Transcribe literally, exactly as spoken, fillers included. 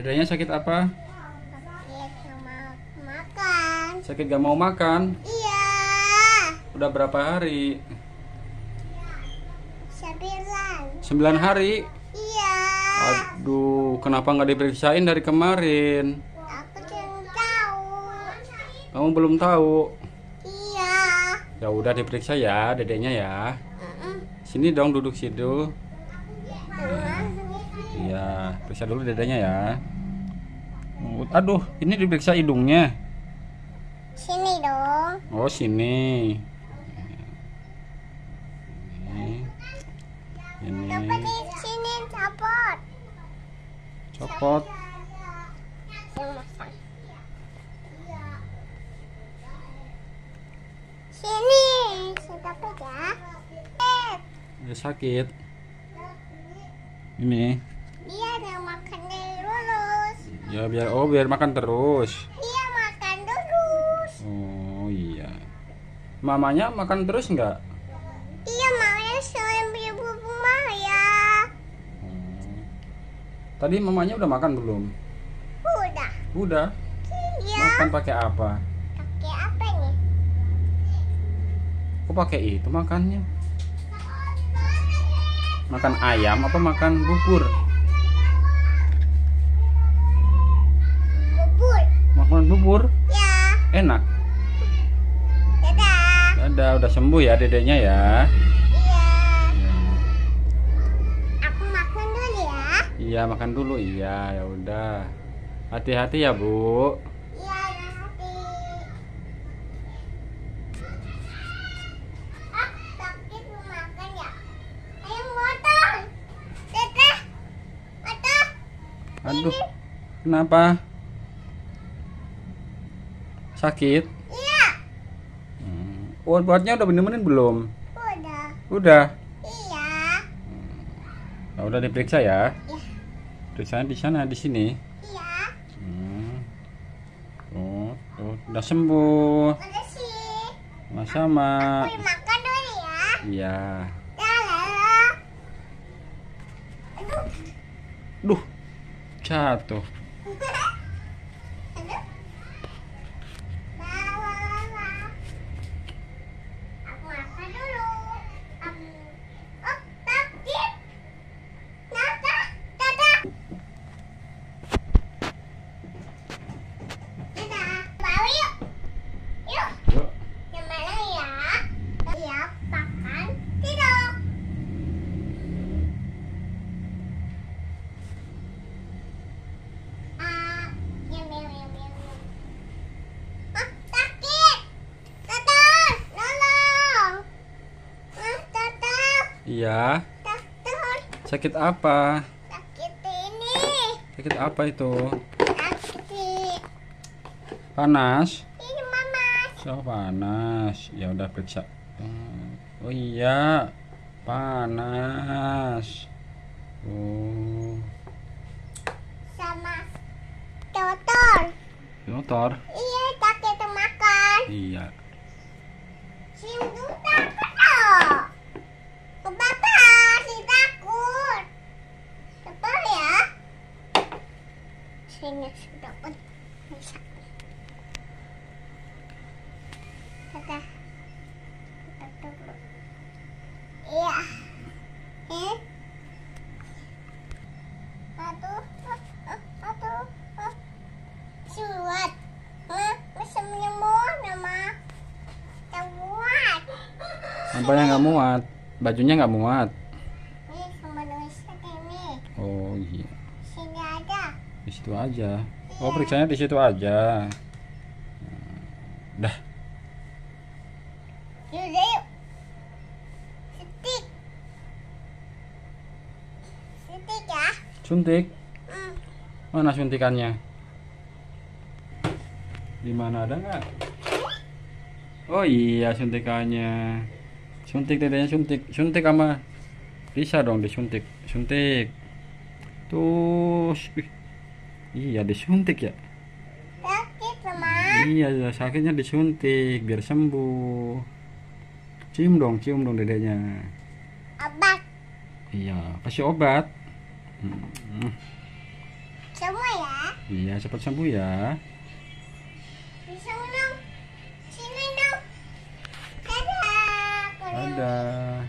Dedenya sakit apa? Sakit gak mau makan. Sakit gak mau makan? Iya. Udah berapa hari? Sembilan. Sembilan hari? Iya. Aduh, kenapa nggak diperiksain dari kemarin? Aku belum tahu. Kamu belum tahu? Iya. Ya udah diperiksa ya, dedenya ya. Mm-mm. Sini dong, duduk situ. Mm. Iya, periksa dulu dedenya ya. Aduh, ini diperiksa hidungnya. Sini dong. Oh, sini. Ini. Ini. Coba di sini copot. Copot. Yang masang. Sini, saya copot ya. Eh, Dia sakit. Ini. dia ada makan dari lulus. Ya biar oh biar makan terus. Dia makan terus. Oh iya. Mamanya makan terus nggak? Iya, mamanya selain beli bubuk Maya. Hmm. Tadi mamanya udah makan belum? Udah. Udah. Iya. Makan pakai apa? Pakai apa nih? Kok pakai itu makannya? Makan ayam apa makan bubur? Bubur. Makan bubur? Ya. Enak. Dadah. Dadah, udah sembuh ya dedeknya ya. Iya. Ya. Aku makan dulu ya. Iya, makan dulu. Iya, ya udah. Hati-hati ya, Bu. Iya, hati. Ah, sakit mau makan ya. Ayo motor. Teteh. Motor. Aduh. Kenapa? Sakit? Iya. Hmm. Obatnya udah bener-bener belum? Udah. Udah. Iya. Nah, udah diperiksa ya? Iya. Periksanya di sana, di sini. Iya. Hmm. Oh, oh, udah sembuh. Udah sih. Sama-sama. Aku makan dulu ya. Iya. Dadah. Aduh. Duh. Jatuh. Aduh. Lalalala. Aku makan dulu. Um, oh, sakit. Dadah. Dadah. Dadah. Bawa yuk. Yuk. Yuk. Yang mana ya? Siap makan. Tidur. Ah, yum, yum, yum, yum, yum. Ah, sakit. Tolong, tolong. Ah, tolong, Iya. tolong. Sakit apa? Sakit ini. Sakit apa itu? Sakit. Panas? Ini mama. So panas. Ya udah periksa. Oh iya. Panas. Oh. Sama dokter. Motor. Iya, sakit makan. Iya. Sindu takut loh. Ke bapak, si takut. Cepat ya. Sini sudah pun bisa. Dadah. Kita tunggu. Iya. Eh. Aduh, ah, ah, aduh, ah. Suat. Ma, masa menyembuh nama. Buat. Apanya nggak muat? Bajunya nggak muat. Ini sama dosa ini. Oh iya. Sini ada. Di situ aja. Oh periksanya di situ aja. Dah. Yuk, yuk. Setik. Setik ya. Suntik. Hmm. Mana suntikannya? Di mana ada nggak? Oh iya suntikannya. Suntik dedenya suntik. Suntik sama bisa dong disuntik. Suntik. Tuh. Wih. Iya disuntik ya. Sakit sama. Iya sakitnya disuntik biar sembuh. Cium dong, cium dong dedenya. Obat. Iya kasih obat. Hmm. Semua ya. Iya, cepat sembuh ya. Bisa dong. Sini dong. Dadah. Dadah.